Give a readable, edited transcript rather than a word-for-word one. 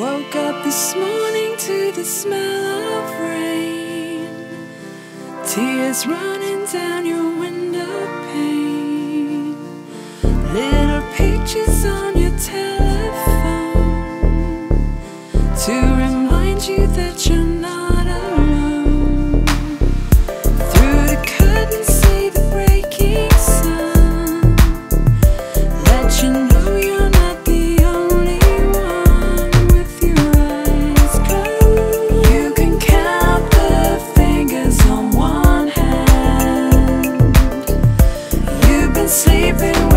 Woke up this morning to the smell of rain, tears running down your window pane, little pictures on your telephone to remind you that you're not alone. Through the curtains see the breaking sun, let you know you're not the only one with your eyes closed. You can count the fingers on one hand. You've been sleeping